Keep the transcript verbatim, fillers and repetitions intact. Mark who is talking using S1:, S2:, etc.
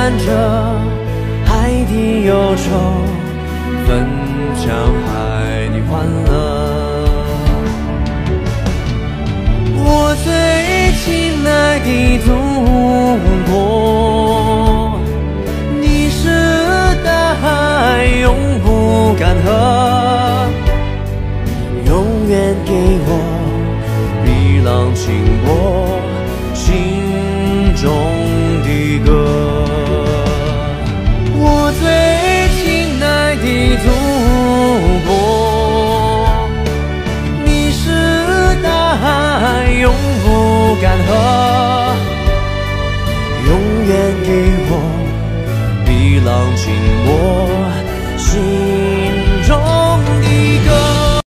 S1: 伴着海底忧愁，分享海底欢乐。我最亲爱的祖国，你是大海永不干涸，永远给我碧浪轻波心中的歌。我最亲爱的祖国，你是大海永不干涸，永远给我碧浪轻